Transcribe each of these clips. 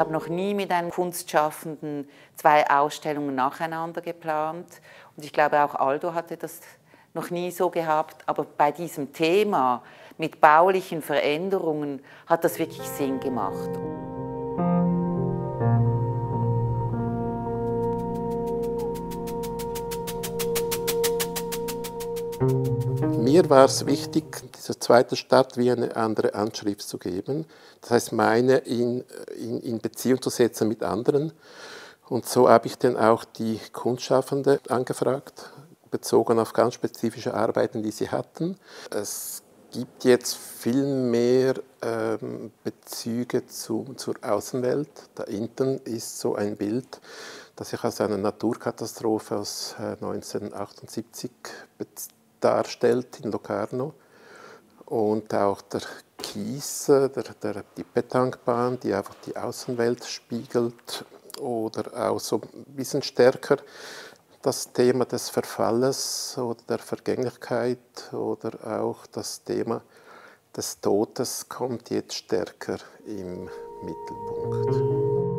habe noch nie mit einem Kunstschaffenden 2 Ausstellungen nacheinander geplant. Und ich glaube, auch Aldo hatte das noch nie so gehabt. Aber bei diesem Thema mit baulichen Veränderungen hat das wirklich Sinn gemacht. Mir war es wichtig, dieser zweite Start wie eine andere Anschrift zu geben. Das heißt, meine in Beziehung zu setzen mit anderen. Und so habe ich dann auch die Kunstschaffende angefragt, bezogen auf ganz spezifische Arbeiten, die sie hatten. Es gibt jetzt viel mehr Bezüge zur Außenwelt. Da hinten ist so ein Bild, das sich als eine Naturkatastrophe aus 1978 darstellt in Locarno. Und auch der Kies, die Petankbahn, die einfach die Außenwelt spiegelt. Oder auch so ein bisschen stärker das Thema des Verfalles oder der Vergänglichkeit oder auch das Thema des Todes kommt jetzt stärker im Mittelpunkt.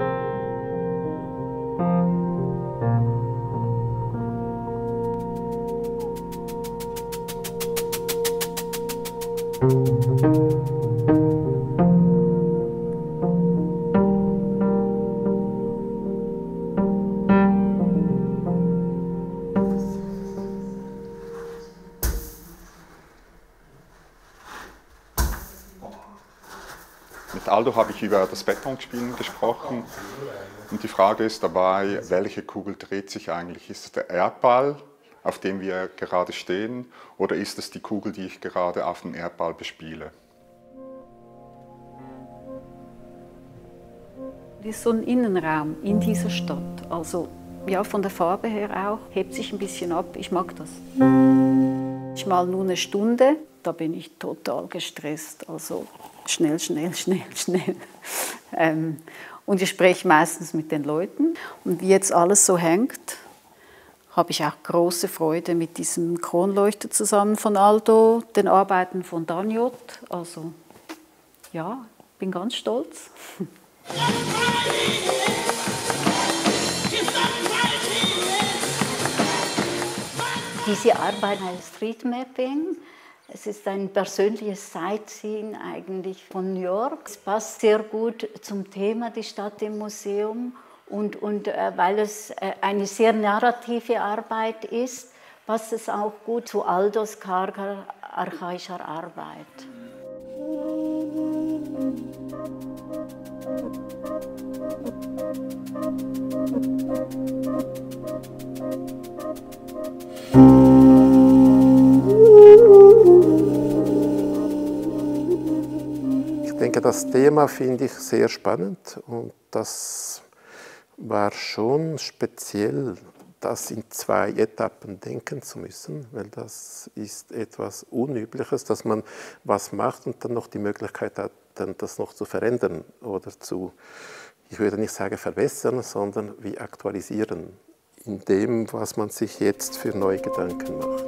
Mit Aldo habe ich über das Betonspielen gesprochen und die Frage ist dabei, welche Kugel dreht sich eigentlich? Ist es der Erdball, auf dem wir gerade stehen, oder ist es die Kugel, die ich gerade auf dem Erdball bespiele? Das ist so ein Innenraum in dieser Stadt, also ja, von der Farbe her auch, hebt sich ein bisschen ab, ich mag das. Ich mal nur eine Stunde, da bin ich total gestresst, also schnell. Und ich spreche meistens mit den Leuten. Und wie jetzt alles so hängt, habe ich auch große Freude mit diesem Kronleuchter zusammen von Aldo, den Arbeiten von Daniot. Also ja, bin ganz stolz. Diese Arbeit heißt Street Mapping. Es ist ein persönliches Sightseeing eigentlich von New York. Es passt sehr gut zum Thema die Stadt im Museum und weil es eine sehr narrative Arbeit ist, passt es auch gut zu Aldos karger archaischer Arbeit. Ich denke, das Thema finde ich sehr spannend und das war schon speziell, das in 2 Etappen denken zu müssen, weil das ist etwas Unübliches, dass man was macht und dann noch die Möglichkeit hat, dann das noch zu verändern oder ich würde nicht sagen verbessern, sondern wie aktualisieren in dem, was man sich jetzt für neue Gedanken macht.